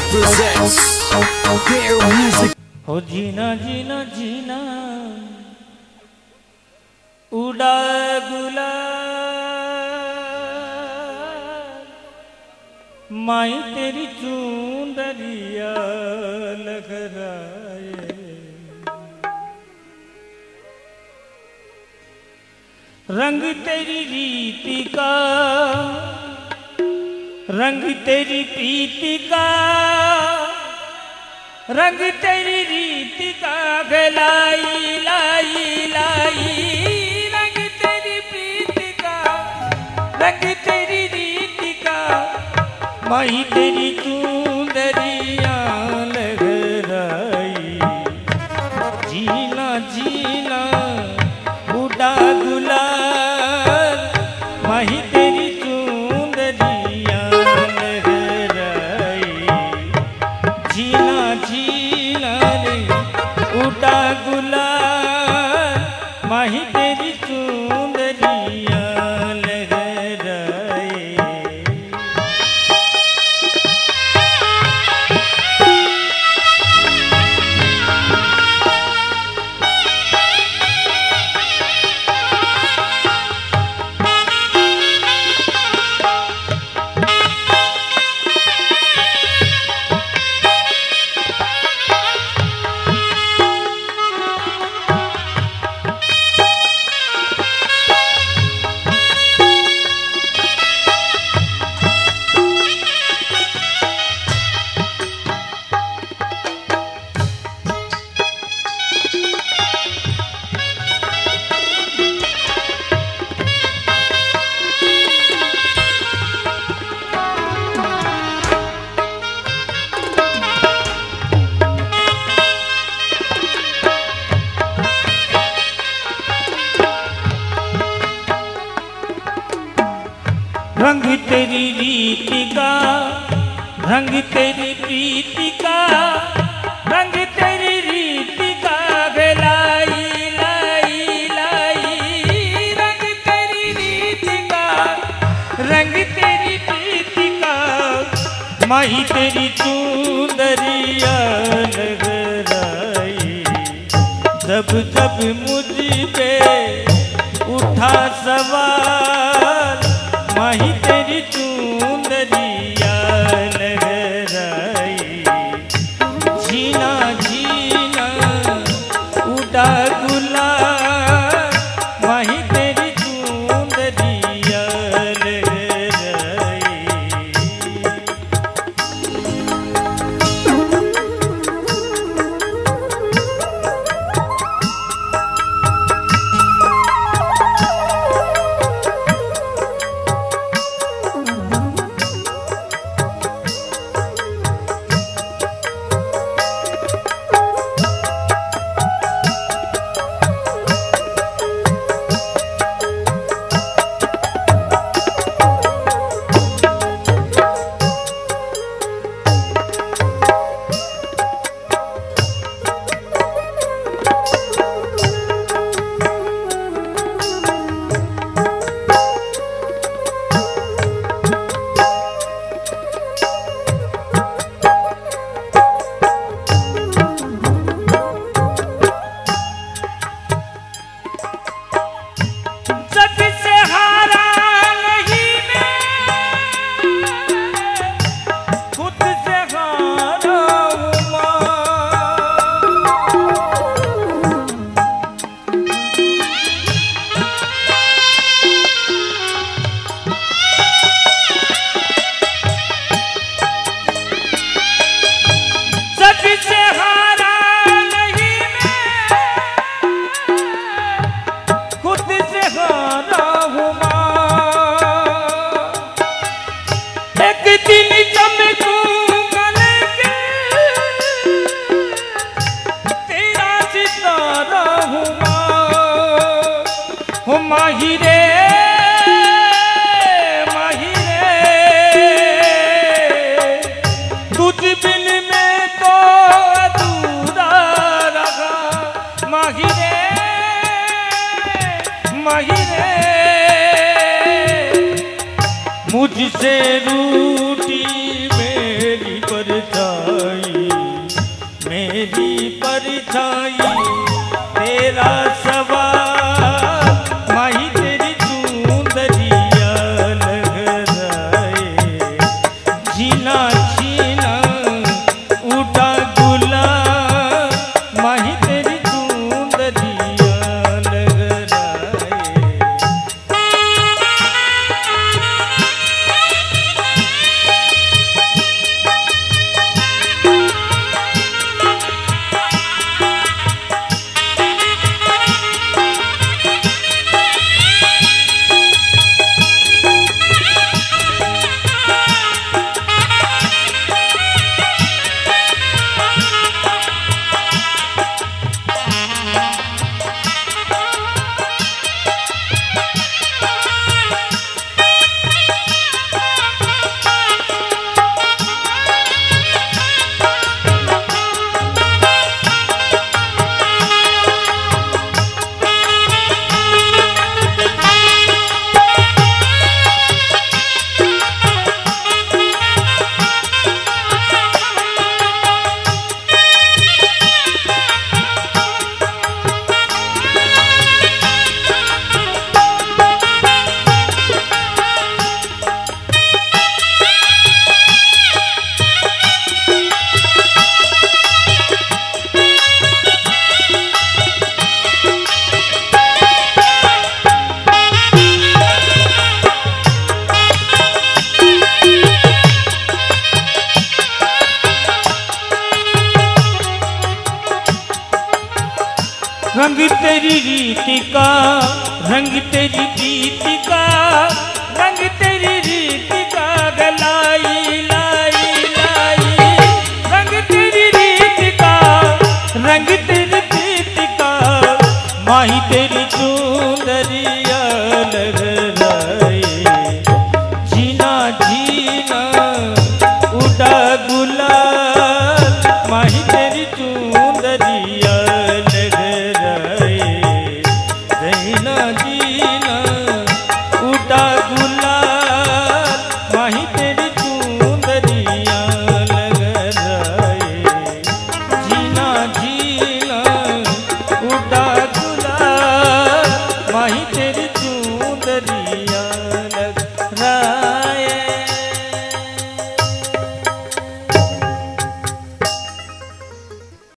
presents their music. हो जीना जीना जीना उड़ा गुला माई तेरी चूंदरिया लहराए रंग तेरी रीति का रंग तेरी प्रीति का रंग तेरी रीति का गलाई लाई लाई रंग तेरी प्रीति का रंग तेरी रीति का माही तेरी चूंदरिया लहराई जीना जीना उड़ा गुलाल माही तेरी चूंदरिया लहराई जीना जीना रे उड़ा गुलाल माही तेरी चूंदरिया लहराई। रंग तेरी रीति का रंग तेरी प्रीति का रंग तेरी रीति का गलाई लाई लाई रंग तेरी रीति का रंग तेरी प्रीति का माही तेरी चूंदरिया लहराई जब जब मुझ पे उठा सवाल माही तेरी चूंदरिया लहराई जीना जीना उड़ा गुलाल माही तेरी चूंदरिया लहराई। माही रे माही रे तुझ बिन में तो अधूरा रहा माही रे माही रे मुझसे रूठी मेरी परछाई जाई, मेरी परछाई तेरा सवार, माही तेरी चूंदरिया लहराए, झीना छीना उठा गुलाब, माही तेरी चूंदरिया लहराए। रंग तेरी रीति का, रंग तेरी प्रीति का,